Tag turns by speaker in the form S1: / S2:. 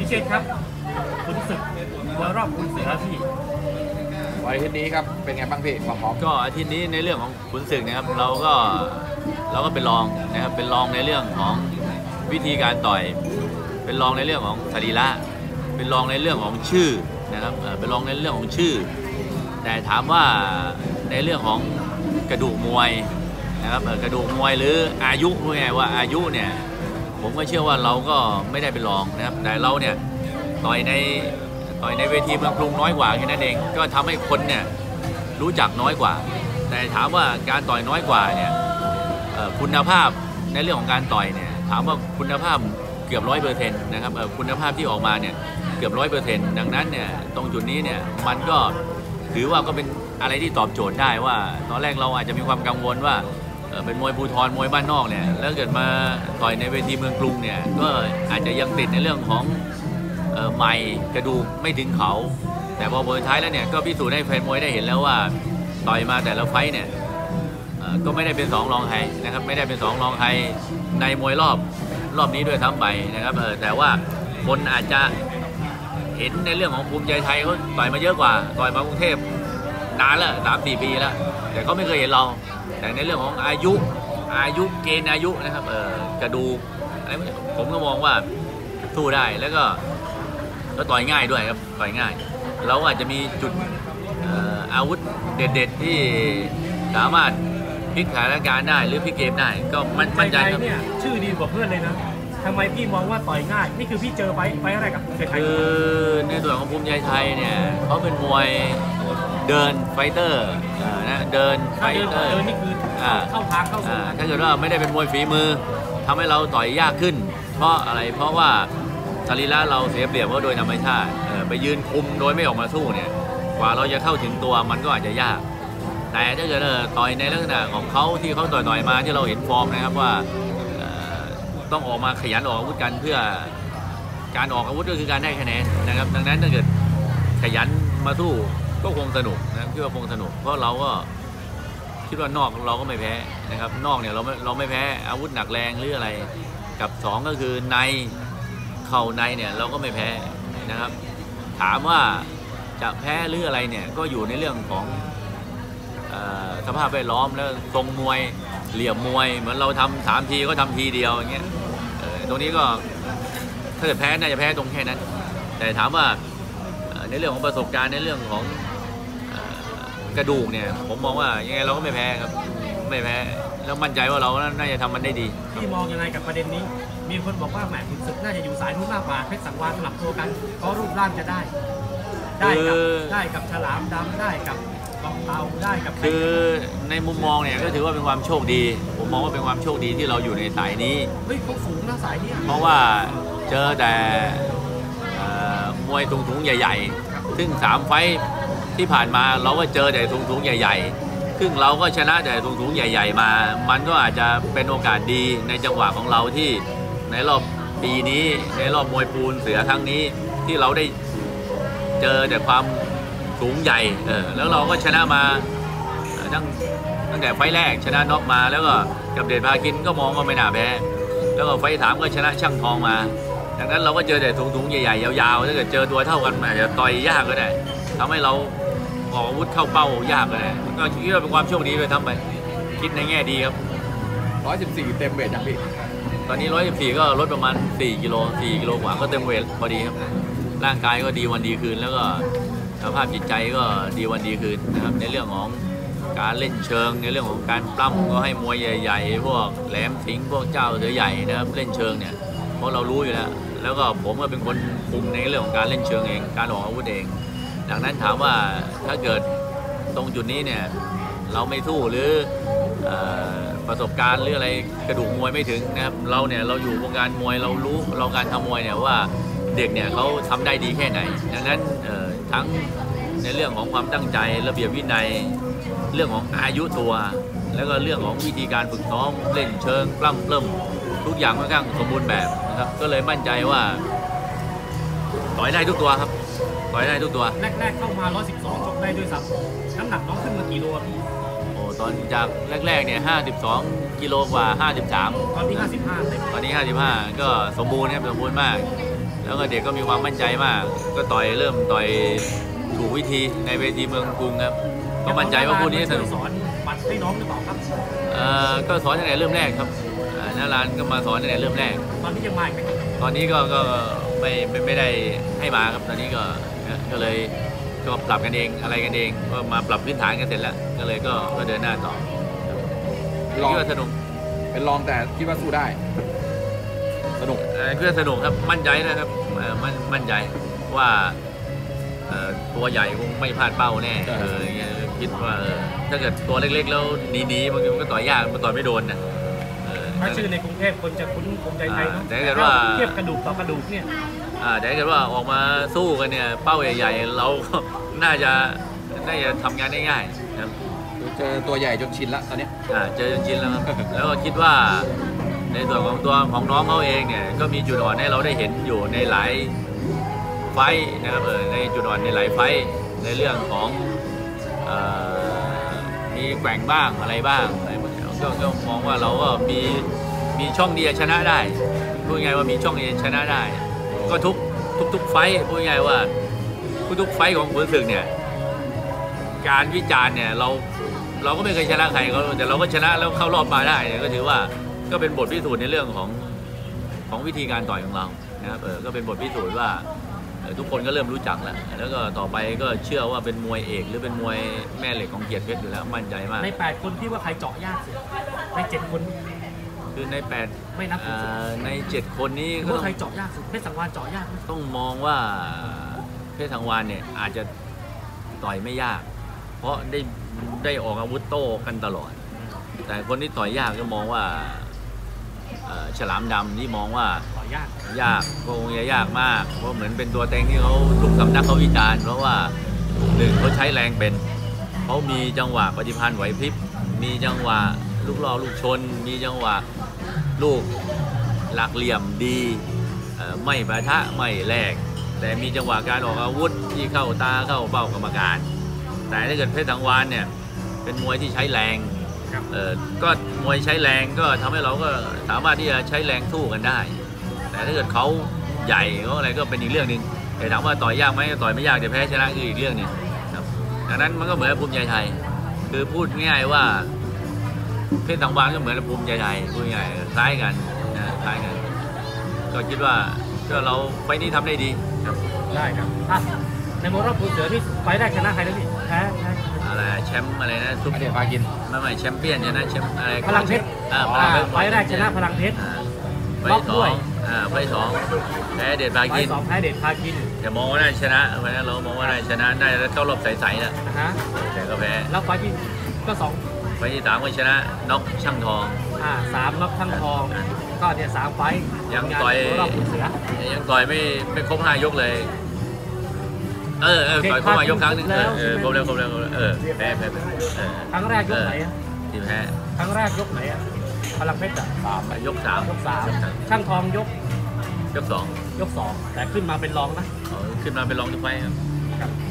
S1: เจษครับขุนศึกมวยรอบขุนเสือพี่
S2: วันอาทิตย์นี้ครับเป็นไงบ้างพี่ความพร้อม
S3: ก็อาทิตย์นี้ในเรื่องของขุนศึกนะครับเราก็เป็นรองนะครับเป็นรองในเรื่องของวิธีการต่อยเป็นรองในเรื่องของสรีระเป็นรองในเรื่องของชื่อนะครับเป็นรองในเรื่องของชื่อแต่ถามว่าในเรื่องของกระดูกมวยนะครับกระดูกมวยหรืออายุพูดง่ายว่าอายุเนี่ยผมก็เชื่อว่าเราก็ไม่ได้เป็นรองนะครับแต่เราเนี่ยต่อยในเวทีเมืองกรุงน้อยกว่าแค่นั้นเองก็ทำให้คนเนี่ยรู้จักน้อยกว่าแต่ถามว่าการต่อยน้อยกว่าเนี่ยคุณภาพในเรื่องของการต่อยเนี่ยถามว่าคุณภาพเกือบ100%นะครับคุณภาพที่ออกมาเนี่ยเกือบ100%ดังนั้นเนี่ยตรงจุดนี้เนี่ยมันก็ถือว่าก็เป็นอะไรที่ตอบโจทย์ได้ว่าตอนแรกเราอาจจะมีความกังวลว่าเป็นมวยภูธรมวยบ้านนอกเนี่ยแล้วเกิดมาต่อยในเวทีเมืองกรุงเนี่ยก็อาจจะยังติดในเรื่องของใหม่กระดูกไม่ถึงเขาแต่พอผลท้ายแล้วเนี่ยก็พิสูจน์ให้แฟนมวยได้เห็นแล้วว่าต่อยมาแต่ละไฟต์เนี่ยก็ไม่ได้เป็น2รองใครนะครับไม่ได้เป็น2รองใครในมวยรอบนี้ด้วยซ้ำไปนะครับแต่ว่าคนอาจจะเห็นในเรื่องของภูมิใจไทยเขาต่อยมาเยอะกว่าต่อยมากรุงเทพนานแล้ว3-4 ปีแล้วแต่เขาไม่เคยเห็นเราแต่ในเรื่องของอายุเกณฑ์อายุนะครับกระดูกอะไรผมก็มองว่าสู้ได้แล้วก็ต่อยง่ายด้วยครับต่อยง่ายเราอาจจะมีจุดอาวุธเด็ดๆที่สามารถพลิกสถานการณ์ได้หรือพลิกเกมได้ก็มั่นใจครับ
S1: เนี่ยชื่อดีกว่าเพื่อนเลยนะทำไมพี่มองว่าต่อยง่ายนี่คือพี่เจอไฟอะไรกับภูมิใจไทย
S3: คือในส่วนของภูมิใจไทยเนี่ยเขาเป็นมวยเดินไฟเตอร์นะเดินไฟเตอร์
S1: นี่คือเข้าทางเข้าสู่
S3: ถ้าเกิดว่าไม่ได้เป็นมวยฝีมือทำให้เราต่อยยากขึ้นเพราะอะไรเพราะว่าสรีระเราเสียเปรียบว่าโดยธรรมชาติไปยืนคุมโดยไม่ออกมาสู้เนี่ยกว่าเราจะเข้าถึงตัวมันก็อาจจะยากแต่ถ้าเกิดต่อยในลักษณะของเขาที่เขาต่อยมาที่เราเห็นฟอร์มนะครับว่าต้องออกมาขยันออกอาวุธกันเพื่อการออกอาวุธก็คือการได้คะแนนนะครับดังนั้นถ้าเกิดขยันมาสู้ก็คงสนุกนะคิดว่าคงสนุกเพราะเราก็คิดว่านอกเราก็ไม่แพ้นะครับนอกเนี่ยเราไม่แพ้อาวุธหนักแรงหรืออะไรกับ2ก็คือในเข่าในเนี่ยเราก็ไม่แพ้นะครับถามว่าจะแพ้หรืออะไรเนี่ยก็อยู่ในเรื่องของสภาพแวดล้อมแล้วทรงมวยเหลี่ยมมวยเหมือนเราทำ3 ทีก็ทำทีเดียวอย่างเงี้ยตรงนี้ก็ถ้าเกิดแพ้น่าจะแพ้ตรงแค่นั้นแต่ถามว่าในเรื่องของประสบการณ์ในเรื่องของกระดูกเนี่ยผมมองว่ายังไงเราก็ไม่แพ้ครับไม่แพ้แล้วมั่นใจว่าเราน่าจะทำมันได้ดี
S1: พี่มองยังไงกับประเด็นนี้มีคนบอกว่าแหมขุนศึกน่าจะอยู่สายนู้นมากกว่าเพชรสังวาลสลับตัวกันเพราะรูปร่างจะได้กับฉลามดำได้กับกองเตาได้กับ
S3: คือในมุมมองเนี่ยก็ถือว่าเป็นความโชคดีผมมองว่าเป็นความโชคดีที่เราอยู่ในสายนี้
S1: เฮ้ยเขาสูงนะสายนี้
S3: เพราะว่าเจอแต่มวยถุงใหญ่ๆซึ่ง3 ไฟต์ที่ผ่านมาเราก็เจอแต่ถุงใหญ่ๆซึ่งเราก็ชนะแต่ถุงใหญ่ๆมามันก็อาจจะเป็นโอกาสดีในจังหวะของเราที่ในรอบปีนี้ในรอบมวยปูนเสือครั้งนี้ที่เราได้เจอแต่ความสูงใหญ่แล้วเราก็ชนะมาตั้งแต่ไฟแรกชนะน็อกมาแล้วก็กับเดชพาคินก็มองว่าไม่น่าแพ้แล้วก็ไฟ3ก็ชนะช่างทองมาดังนั้นเราก็เจอแต่ถุงใหญ่ๆยาวๆถ้าเกิดเจอตัวเท่ากันอาจจะต่อยยากก็ได้ทำให้เราออกอาวุธเข้าเป้ายากก็ได้ก็คิดว่าเป็นความโชคดีไปทำไปคิดในแง่ดีครับ
S2: 114เต็มเวทอย่างพี่
S3: ตอนนี้114ก็ลดประมาณ4 กิโลกว่าก็เต็มเวทพอดีครับร่างกายก็ดีวันดีคืนแล้วก็สภาพจิตใจก็ดีวันดีคืนนะครับในเรื่องของการเล่นเชิงในเรื่องของการปล้ำก็ให้มวยใหญ่ๆพวกแหลมสิงห์พวกเจ้าเสือใหญ่นะครับเล่นเชิงเนี่ยเพราะเรารู้อยู่แล้วก็ผมก็เป็นคนคุมในเรื่องของการเล่นเชิงเองการออกอาวุธเองดังนั้นถามว่าถ้าเกิดตรงจุดนี้เนี่ยเราไม่สู้หรือประสบการณ์หรืออะไรกระดูกมวยไม่ถึงนะครับเราอยู่วงการมวยเรารู้เราการทำมวยเนี่ยว่าเด็กเนี่ยเขาทำได้ดีแค่ไหนดังนั้นทั้งในเรื่องของความตั้งใจระเบียบวินัยเรื่องของอายุตัวแล้วก็เรื่องของวิธีการฝึกซ้อมเล่นเชิงปล้ำเริ่มทุกอย่างค่อนข้างสมบูรณ์แบบนะครับก็เลยมั่นใจว่าต่อยได้ทุกตัวครับต่อยได้ทุกตัว
S1: แรกเข้ามา112ชกได้ด้วยซ้ำน้ำหนักน้องขึ้นมากี่โลพี่
S3: ตอนจากแรกๆเนี่ย52 กิโลกว่า53
S1: ตอนนี้55เต็ม
S3: ตอนนี้55ก็สมบูรณ์ครับสมบูรณ์มากแล้วก็เด็กก็มีความมั่นใจมาก ก็เริ่มต่อยถูกวิธีในเวทีเมืองกรุงครับก็มั่นใจว่าคู่นี้สนุก
S1: สอนปัดให้น้องหรือเปล่าครับ
S3: ก็สอนตั้งแต่เริ่มแรกครับนาร้านก็มาสอนตั้งแต่เริ่มแรก
S1: ตอนนี้ยังมาอีกไหมครับ
S3: ตอนนี้ก็ไม่ได้ให้มาครับตอนนี้ก็เลยก็ปรับกันเองอะไรกันเองก็มาปรับพื้นฐานกันเสร็จแล้วก็เลยก็เดินหน้าต่อ
S2: ลอง
S3: คิดว่าสนุก
S2: เป็นลองแต่คิดว่าสู้ได้ สนุก
S3: คิดว่าสนุกครับมั่นใจนะครับมั่นใจว่าตัวใหญ่คงไม่พลาดเป้าแน่อย่างเงี้ยคิดว่าถ้าเกิดตัวเล็กๆแล้วหนีบางทีมันก็ต่อยยากมันต่อยไม่โดนนะ
S1: ถ้าชื่อในกรุงเทพคนจะคุ้นภูมิใจไทยเนาะ
S3: แต่ถ้าเกิดว่า
S1: เทียบกระดูกต่อกระดูกเนี่ย
S3: แต่ถ้าเกิดว่าออกมาสู้กันเนี่ยเป้าใหญ่ๆเราก็น่าจะทำงานได้ง่ายนะครับ
S2: เจอตัวใหญ่จนชินละตอนเนี้ย
S3: เจอจนชินแล้วครับ แล้วก็คิดว่าในส่วนของตัวของน้องเขาเองเนี่ยก็มีจุดอ่อนให้เราได้เห็นอยู่ในหลายไฟท์นะครับในจุดอ่อนในหลายไฟท์ในเรื่องของมีแกว่งบ้างอะไรบ้างอะไรก็มองว่าเราก็มีช่องที่จะชนะได้พูดง่ายว่ามีช่องที่จะชนะได้ ก็ทุกไฟท์พูดง่ายว่าทุกไฟท์ของขุนศึกเนี่ยการวิจารณ์เนี่ยเราก็ไม่เคยชนะใครเขาแต่เราก็ชนะแล้วเข้ารอบมาได้ก็ถือว่าก็เป็นบทพิสูจน์ในเรื่องของวิธีการต่อยของเรานะครับก็เป็นบทพิสูจน์ว่าทุกคนก็เริ่มรู้จักแล้วก็ต่อไปก็เชื่อว่าเป็นมวยเอกหรือเป็นมวยแม่เหล็กของเกียรติเพชรอยู่แล้วมั่นใจมาก
S1: ใน8คนที่ว่าใครเจาะยากสุดใน7คน
S3: คือใน8
S1: ไม่นับ
S3: ใน7คนนี้ก็
S1: ว่าใครเจาะยากสุดเพชรสังวาลเจาะยาก
S3: ต้องมองว่าเพชรสังวาลเนี่ยอาจจะต่อยไม่ยาก เพราะได้ออกอาวุธโต้กันตลอดแต่คนที่ต่อยยากก็มองว่าฉลามดำนี่มองว่า
S1: ต่อยย
S3: ากคงจะยากมากเพราะเหมือนเป็นตัวเต็งที่เขาถูกสำนักเขาวิจารณ์เพราะว่า1เขาใช้แรงเป็นเขามีจังหวะปฏิภาณไหวพริบมีจังหวะลูกล่อลูกชนมีจังหวะลูกหลักเหลี่ยมดีไม่ปะทะไม่แลกแต่มีจังหวะการออกอาวุธที่เข้าตาเข้าเป้ากรรมการแต่ถ้าเกิดเพชรสังวาลเนี่ยเป็นมวยที่ใช้แรงก็มวยใช้แรงก็ทำให้เราก็สามารถที่จะใช้แรงสู้กันได้แต่ถ้าเกิดเขาใหญ่เขาอะไรก็เป็นอีกเรื่องหนึ่งแต่ถามว่าต่อยยากไหมต่อยไม่ยากแต่แพ้ชนะคืออีกเรื่องหนึ่งครับดังนั้นมันก็เหมือนภูมิใจไทยคือพูดง่ายว่าเพชรสังวาลก็เหมือนภูมิใจไทยพูดง่ายคล้ายกันนะคล้ายกันก็คิดว่าก็เราไปนี้ทำได้ดีครับ
S1: ได้ครับในมวยรอบคุณเสือที่ไฟแรกชนะใครนะพี่แพ้
S3: อะไรแชมป์อะไรนะซุปเปอร์พากินไม่แชมเปี้ยนชนะแชมป์อะไร
S1: พลังเพชรไฟแรกชนะพลังเพชร
S3: ไฟ2ไฟ2แพ้เดชพากิน
S1: แพ้เดชพากิน
S3: แต่มองว่าได้ชนะเพราะฉะนั้นเรามองว่าได้ชนะได้แล้วเข้ารอบใสๆแล้วแต่ก็แพ้
S1: แล้วไฟที่ก็2
S3: ไฟที่3ก็ชนะน็อกช่างทอง
S1: 3น็อกช่างทองก็เนี่ย3ไฟ
S3: ยังต่อยไม่ครบ5ยกเลยต่อยเข้ามายกครั้งนึงครบแล้วแพ้
S1: ครั้งแรกยกไหน
S3: ที่แพ้
S1: ครั้งแรกยกไหนพลังเพชร
S3: ยก3
S1: ช่างทองยก
S3: 2
S1: แต่ขึ้นมาเป็นรองนะ
S3: ขึ้นมาเป็นรองทุกไฟครับ